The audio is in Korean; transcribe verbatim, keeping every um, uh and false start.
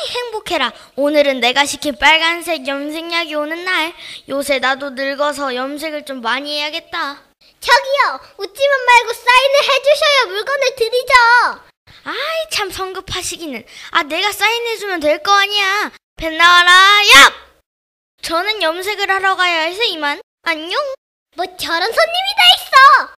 행복해라. 오늘은 내가 시킨 빨간색 염색약이 오는 날. 요새 나도 늙어서 염색을 좀 많이 해야겠다. 저기요, 웃지만 말고 사인을 해주셔야 물건을 드리죠. 아이 참 성급하시기는. 아 내가 사인해주면 될 거 아니야. 펜 나와라. 야! 저는 염색을 하러 가야 해서 이만. 안녕. 뭐 저런 손님이 다 있어.